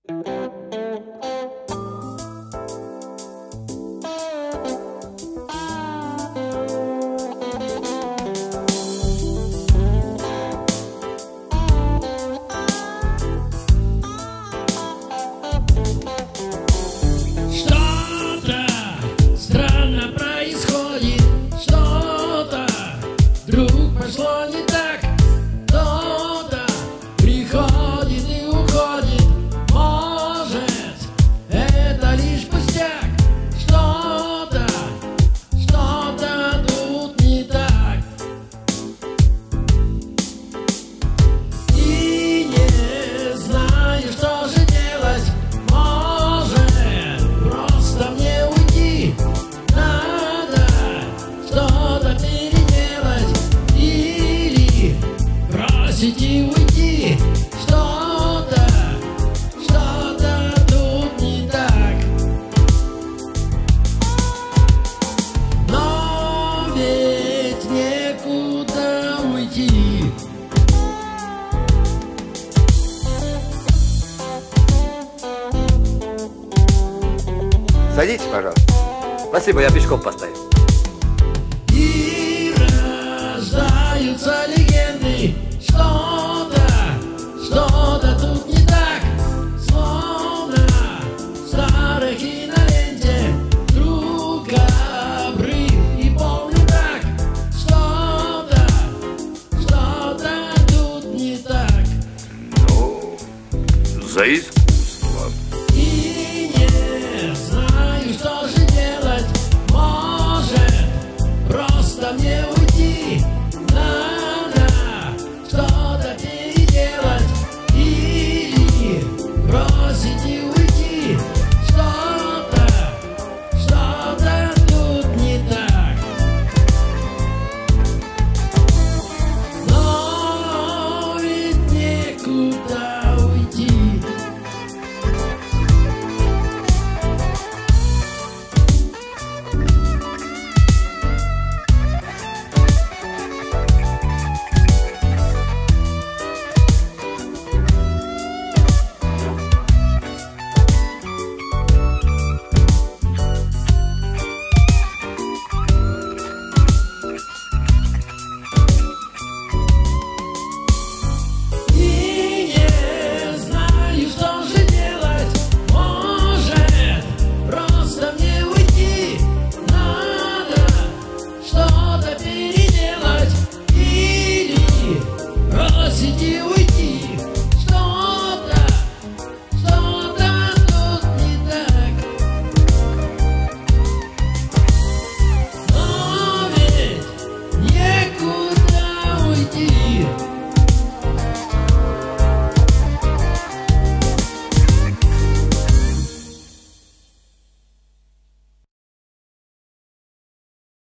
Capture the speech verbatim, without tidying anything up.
Пошло не так, кто-то приходит и уходит. Может, это лишь пустяк. Что-то, что-то тут не так. И не знаю, что же делать. Может, просто мне уйти. Надо что-то переделать. Бросить и уйти. Что-то, что-то тут не так. Но ведь некуда уйти. Садитесь, пожалуйста. Спасибо, я пешком поставил. И рождаются легенды. Что-то, что-то тут не так. Словно в старой киноленте. Друг обрыв и помню так. Что-то, что-то тут не так. Ну, за иск.